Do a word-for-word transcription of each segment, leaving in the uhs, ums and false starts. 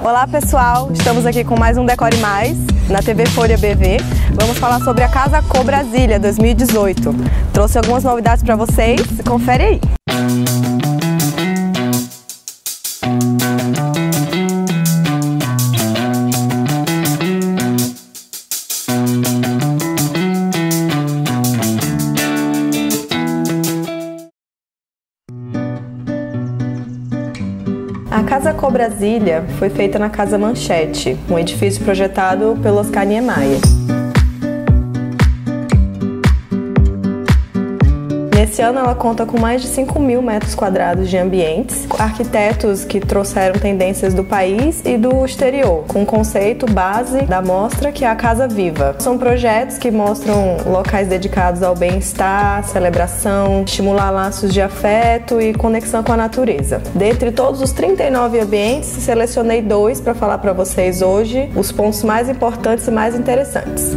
Olá pessoal, estamos aqui com mais um Decore Mais, na T V Folha B V. Vamos falar sobre a Casa Co Brasília dois mil e dezoito. Trouxe algumas novidades para vocês, confere aí. A Casa Co Brasília foi feita na Casa Manchete, um edifício projetado pelo Oscar Niemeyer. Nesse ano ela conta com mais de cinco mil metros quadrados de ambientes, arquitetos que trouxeram tendências do país e do exterior, com o conceito base da mostra que é a Casa Viva. São projetos que mostram locais dedicados ao bem-estar, celebração, estimular laços de afeto e conexão com a natureza. Dentre todos os trinta e nove ambientes, selecionei dois para falar para vocês hoje os pontos mais importantes e mais interessantes.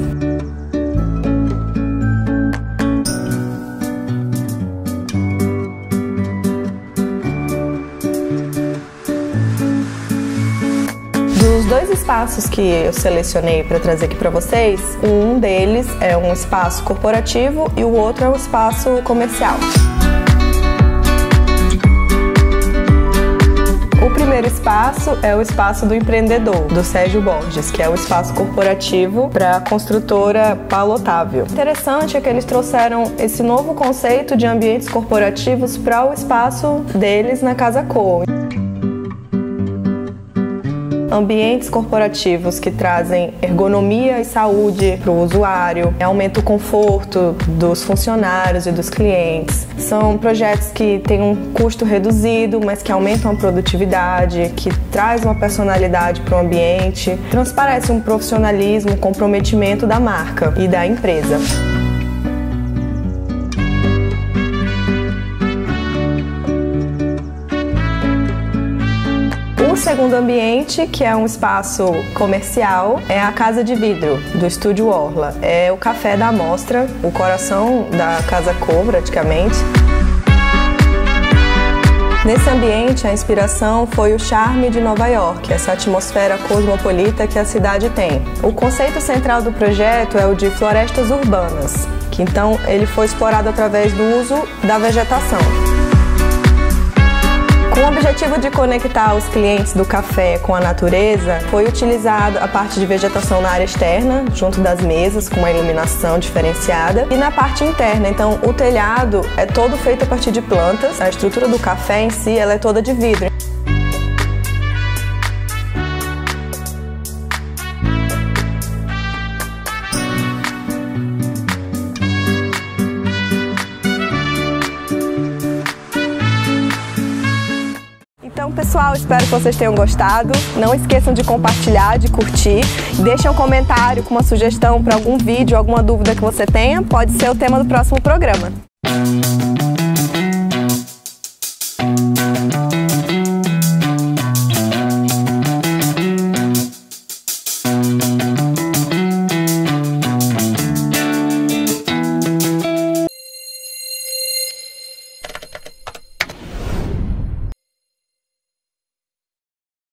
Dos dois espaços que eu selecionei para trazer aqui para vocês, um deles é um espaço corporativo e o outro é um espaço comercial. O primeiro espaço é o espaço do empreendedor, do Sérgio Borges, que é o espaço corporativo para a construtora Paulo Otávio. O interessante é que eles trouxeram esse novo conceito de ambientes corporativos para o espaço deles na Casa Co. Ambientes corporativos que trazem ergonomia e saúde para o usuário, aumenta o conforto dos funcionários e dos clientes. São projetos que têm um custo reduzido, mas que aumentam a produtividade, que traz uma personalidade para o ambiente, transparece um profissionalismo, um comprometimento da marca e da empresa. O segundo ambiente, que é um espaço comercial, é a Casa de Vidro, do Estúdio Orla. É o café da mostra, o coração da Casa Co, praticamente. Nesse ambiente, a inspiração foi o charme de Nova York, essa atmosfera cosmopolita que a cidade tem. O conceito central do projeto é o de florestas urbanas, que então ele foi explorado através do uso da vegetação. Com o objetivo de conectar os clientes do café com a natureza, foi utilizado a parte de vegetação na área externa, junto das mesas, com uma iluminação diferenciada, e na parte interna. Então, o telhado é todo feito a partir de plantas, a estrutura do café em si ela é toda de vidro. Então, pessoal, espero que vocês tenham gostado. Não esqueçam de compartilhar, de curtir. Deixem um comentário com uma sugestão para algum vídeo, alguma dúvida que você tenha. Pode ser o tema do próximo programa.